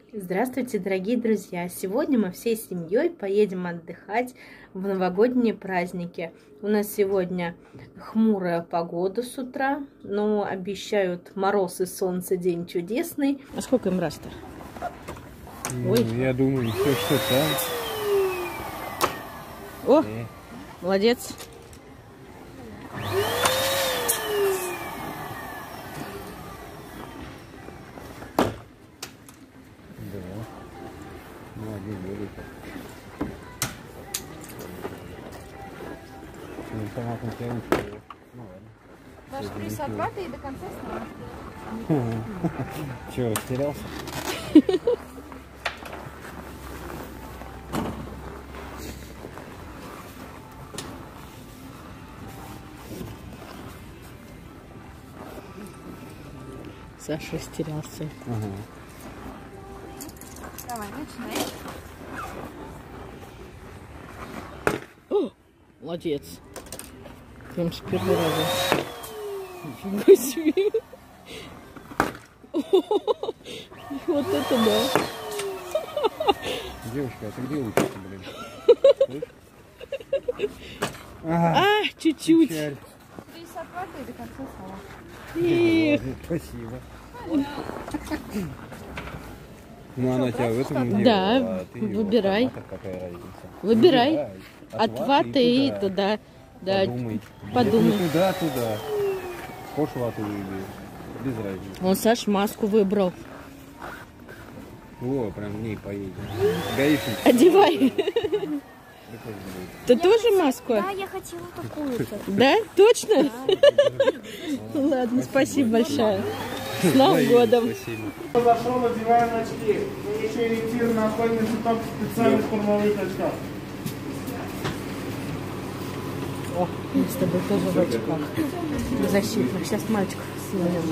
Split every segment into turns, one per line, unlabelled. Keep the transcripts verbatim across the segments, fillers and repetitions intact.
Здравствуйте, дорогие друзья! Сегодня мы всей семьей поедем отдыхать в новогодние праздники. У нас сегодня хмурая погода с утра, но обещают мороз и солнце, день чудесный. А сколько им раз-то?
Ну, Ой. Я думаю, еще что там.
О, э. Молодец!
Ваш приз оплаты и до конца сна.
Чего, потерялся?
Саша растерялся.
Ага.
Давай, начинай.
О, молодец. Прям с первого раза. Нифига себе. О, вот это да.
Девушка, а ты где учишься, блин?
А, чуть-чуть.
Приз оплаты и до конца сна.
Эх.
Спасибо. Ну она тебя в этом делала,
да,
а ты
выбирай.
Автомата, какая разница?
Выбирай.
Выбирай.
От, От ваты и туда. туда. Да.
Подумай.
Подумай.
Ну, туда, туда. Хочешь вату выбери. Без разницы.
Он Саш маску выбрал.
О, прям в ней поедем. Гаишник.
Одевай. Ты тоже маску?
Да, я хотела такую-то.
Да? Точно? Ладно, спасибо большое. С Новым годом!
Зашел, надеваем очки. Мы еще ориентированно находимся только в специальных формовых очках.
О, мы с тобой тоже в очках. Защитных. Сейчас мальчиков снимем.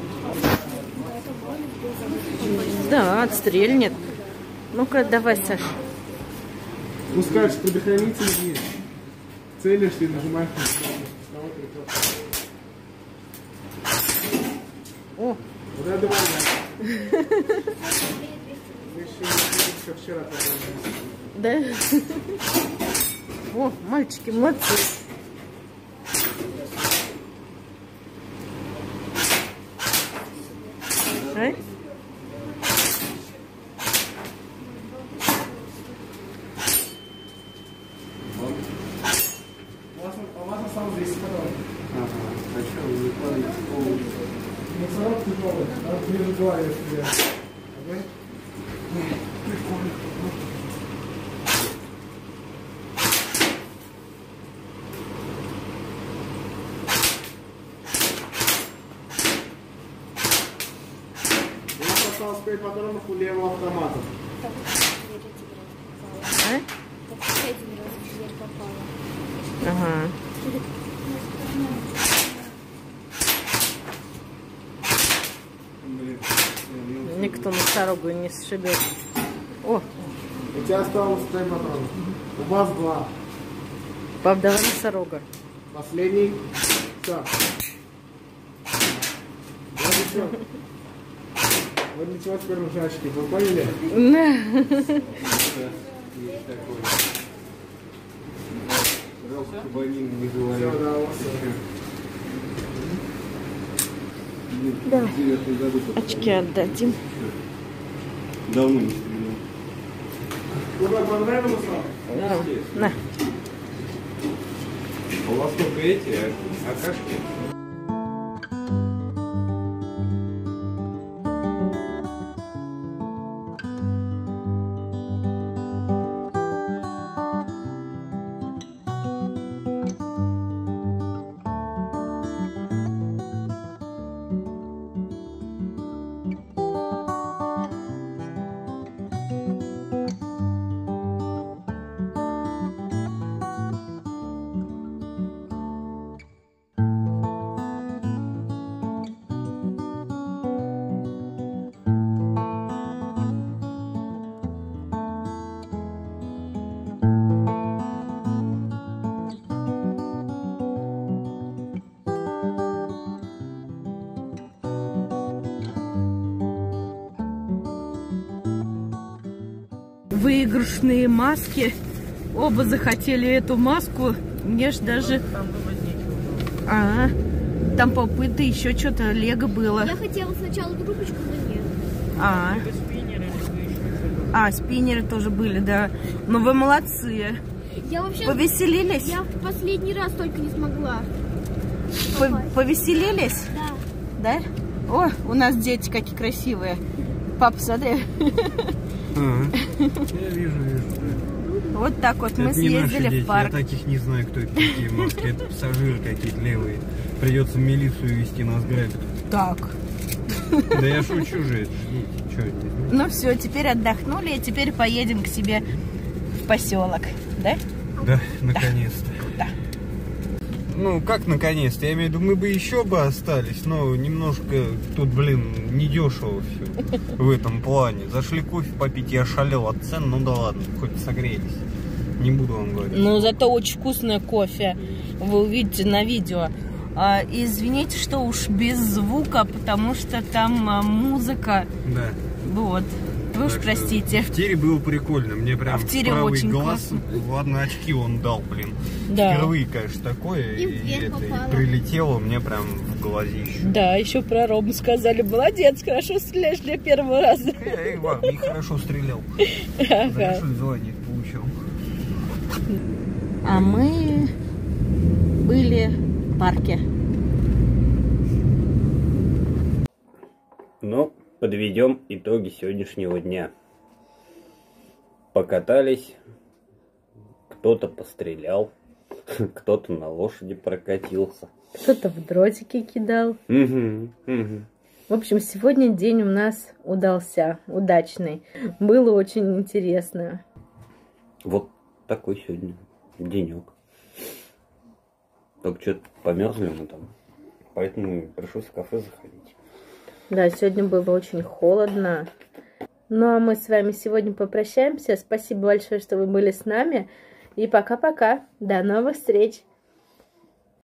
Да, отстрельнет. Ну-ка, давай, Саша.
Пускаешь предохранитель вниз. Целишься и нажимаешь на
О!
Вот я думаю, да. Мы еще вчера.
Да? О, мальчики, молодцы. А?
У вас осталось здесь потом.
Ага, а что, вы не кладете?
Носорог тяжелый, да? Ниже два я стреляю. Огонь. У нас осталось пять патронов у левого автомата.
А? Ага. Никто носорогу не сшибет. О!
У тебя осталось пять патронов. У вас два.
Пап, давай носорога.
Последний. Все. Вот и все. Вот для чего теперь нужны очки. Вы поняли?
Есть такое. Жалко, кабанин не говорит.
Все, да, вот все.
Давай. Очки отдадим.
Давно не стрелял.
Ну как, понравилось вам?
Да. На.
А у вас только эти, а кашки?
выигрышные маски. Оба захотели эту маску. Мне ж даже... А, -а, -а. Там попыты, еще что-то лего было.
Я хотела сначала трубочку, но нет.
А, -а. а, спиннеры тоже были, да. Но вы молодцы.
Я вообще...
Повеселились?
Я в последний раз только не смогла.
По Повеселились?
Да.
Да? О, у нас дети какие красивые. Папа, смотри.
Ага. Я вижу, вижу.
Вот так вот
Это
мы
не
съездили
наши дети.
в парк.
Я таких не знаю, кто это такие маски. Это пассажиры какие-то левые. Придется милицию вести, нас грабят.
Так.
Да я шучу же. Что это?
Ну все, теперь отдохнули, и теперь поедем к себе в поселок, да?
Да, наконец-то.
Да.
Ну, как наконец-то? Я имею в виду, мы бы еще бы остались, но немножко тут, блин, недешево все в этом плане. Зашли кофе попить, я шалел от цен, ну да ладно, хоть согрелись. Не буду вам говорить.
Ну, зато очень вкусное кофе. Вы увидите на видео. А, извините, что уж без звука, потому что там а, музыка.
Да.
Вот. Вы уж
Так
простите.
В тире было прикольно. Мне прям
А в тире
правый
очень
глаз, ладно, очки он дал, блин.
Да.
Впервые, конечно, такое.
И в дверь
это, и
попало.
прилетело мне прям в глазище.
Да, еще про Рому сказали. Молодец, хорошо стреляешь для первого раза.
Эй, вам нехорошо стрелял.
Ага.
Хорошо звание получил.
А мы были в парке.
Ну, подведем итоги сегодняшнего дня. Покатались, кто-то пострелял, кто-то на лошади прокатился.
Кто-то в дротики кидал.
Угу, угу.
В общем, сегодня день у нас удался, удачный. Было очень интересно.
Вот такой сегодня денек. Только что-то померзли мы там, поэтому пришлось в кафе заходить.
Да, сегодня было очень холодно. Ну, а мы с вами сегодня попрощаемся. Спасибо большое, что вы были с нами. И пока-пока. До новых встреч.